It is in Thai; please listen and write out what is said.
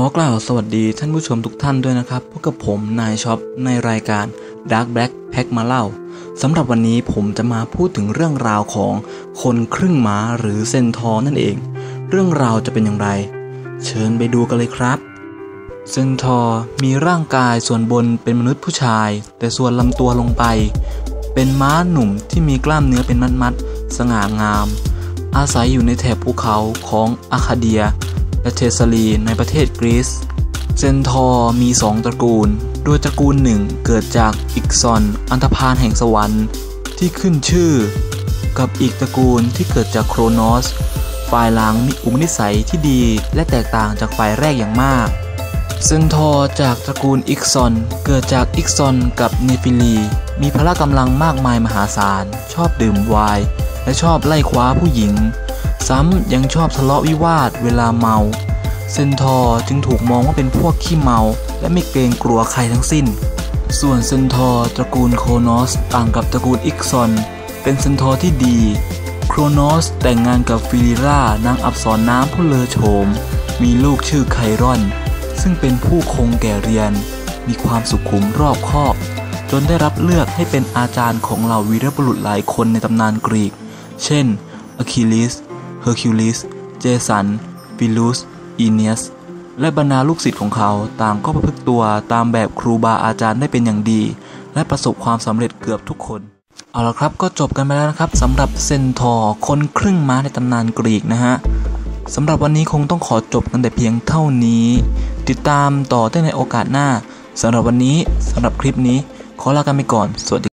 อกล่าวสวัสดีท่านผู้ชมทุกท่านด้วยนะครับพบกับผมนายช็อปในรายการ Dark Black Pack มาเล่าสำหรับวันนี้ผมจะมาพูดถึงเรื่องราวของคนครึ่งม้าหรือเซนทอร์นั่นเองเรื่องราวจะเป็นอย่างไรเชิญไปดูกันเลยครับเซนทอร์มีร่างกายส่วนบนเป็นมนุษย์ผู้ชายแต่ส่วนลำตัวลงไปเป็นม้าหนุ่มที่มีกล้ามเนื้อเป็นมัดๆสง่างามอาศัยอยู่ในแถบภูเขาของอาคาเดียและเทสซาลีในประเทศกรีซเซนทอร์มี2ตระกูลโดยตระกูลหนึ่งเกิดจากอิกซอนอันธพาลแห่งสวรรค์ที่ขึ้นชื่อกับอีกตระกูลที่เกิดจากโครโนสฝ่ายหลังมีอุปนิสัยที่ดีและแตกต่างจากฝ่ายแรกอย่างมากเซนทอร์จากตระกูลอิกซอนเกิดจากอิกซอนกับเนฟิลีมีพละกำลังมากมายมหาศาลชอบดื่มไวน์และชอบไล่คว้าผู้หญิงซ้ำยังชอบทะเลาะวิวาทเวลาเมาเซนทอร์จึงถูกมองว่าเป็นพวกขี้เมาและไม่เกรงกลัวใครทั้งสิ้นส่วนเซนทอร์ตระกูลโครโนสต่างกับตระกูลอิกซอนเป็นเซนทอร์ที่ดีโครโนสแต่งงานกับฟิลิรานางอับสรน้ำผู้เลอโฉมมีลูกชื่อไครอนซึ่งเป็นผู้คงแก่เรียนมีความสุขุมรอบคอบจนได้รับเลือกให้เป็นอาจารย์ของเหล่าวีรบุรุษหลายคนในตำนานกรีกเช่นอะคิลิสเฮอร์คิวลิสเจสันฟิลูสอีเนียสและบรรดาลูกศิษย์ของเขาต่างก็ประพฤติตัวตามแบบครูบาอาจารย์ได้เป็นอย่างดีและประสบความสำเร็จเกือบทุกคนเอาละครับก็จบกันไปแล้วนะครับสำหรับเซนทอร์คนครึ่งม้าในตำนานกรีกนะฮะสำหรับวันนี้คงต้องขอจบกันแต่เพียงเท่านี้ติดตามต่อได้ในโอกาสหน้าสำหรับวันนี้สำหรับคลิปนี้ขอลากันไปก่อนสวัสดี